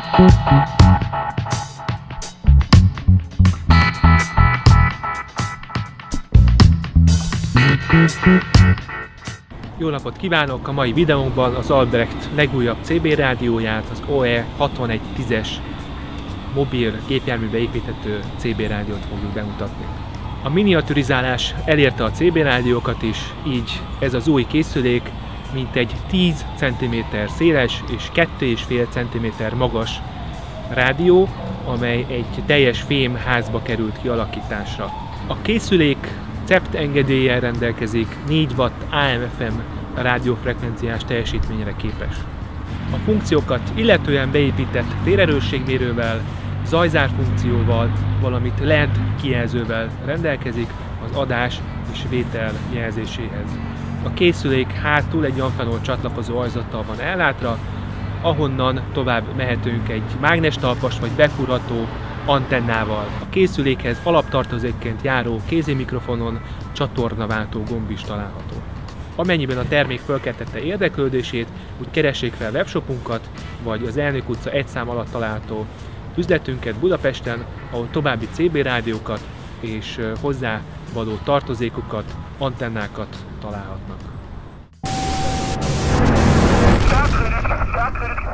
Jó napot kívánok! A mai videónkban az Albrecht legújabb CB rádióját, az OE6110-es mobil gépjárműbe építhető CB rádiót fogjuk bemutatni. A miniaturizálás elérte a CB rádiókat is, így ez az új készülék mintegy 10 cm széles és 2,5 cm magas rádió, amely egy teljes fém házba került kialakításra. A készülék CEPT engedéllyel rendelkezik, 4 W AM/FM rádiófrekvenciás teljesítményre képes. A funkciókat illetően beépített térerősségmérővel, zajzárfunkcióval, valamint LED kijelzővel rendelkezik az adás és vétel jelzéséhez. A készülék hátul egy Amphenol csatlakozó ajzattal van ellátva, ahonnan tovább mehetünk egy mágnestalpas vagy befúrható antennával. A készülékhez alaptartozékként járó kézimikrofonon csatornaváltó gomb is található. Amennyiben a termék felkeltette érdeklődését, úgy keressék fel webshopunkat, vagy az Elnök utca 1 szám alatt található üzletünket Budapesten, ahol további CB rádiókat és hozzá való tartozékokat, antennákat találhatnak.